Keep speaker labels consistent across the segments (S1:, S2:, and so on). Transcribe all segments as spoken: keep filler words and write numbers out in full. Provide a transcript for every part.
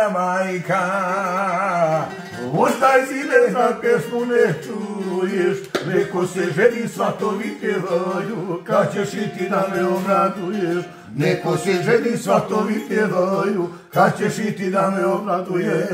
S1: mea maica. Ostaj zile dacă spune čuješ, neko se ženi svatovite vaju, kad ćeš i ti da me obraduješ. Neko se ženi svatovite vaju, kad ćeš i ti da me obraduješ.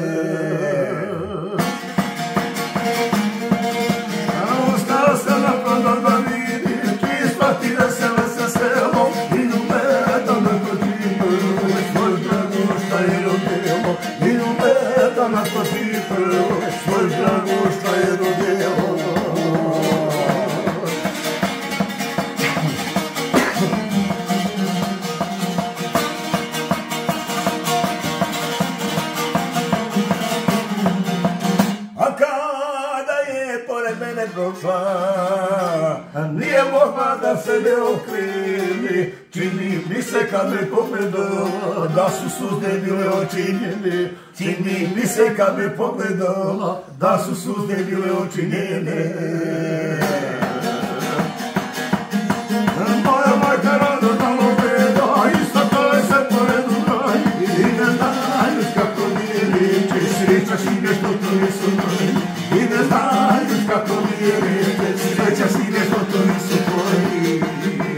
S1: Ostao sam na prodor da vidim, ti shvati da se sa selom i ljubeta na kotipu, svoj drago šta je rodilo, i ljubeta na kotipu, svoj drago šta je rodilo. A kada je pored mene prošla, nije mogla da se ne okreni, čini mi se kad me pogledala, da su suze bile očinjene. Čini mi se kad me pogledala, da su suze bile očinjene. Moja majka rado tamo gleda, isto to je se pored ugraj, i ne znaš kako mi je reći, srećaš i nešto to nisu moji. I ne znaš kako mi je reći, srećaš i nešto to nisu moji.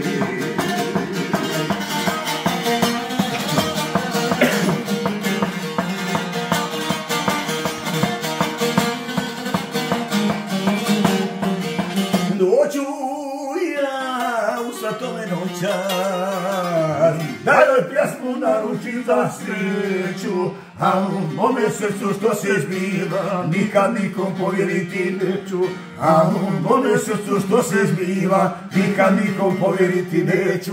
S1: Noću ja u svatome noćan, daj joj pjesmu naručim za sreću, a u mome srcu što se zbiva, nikad nikom povjeriti neću. A u mome srcu što se zbiva, nikad nikom povjeriti neću.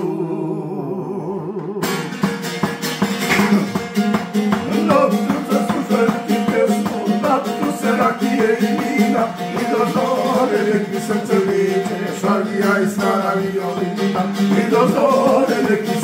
S1: Noć srca slušati pjesmu, napiju se rakije i vina, i do zore neki srce viče, šalija i stara violina, i do zore neki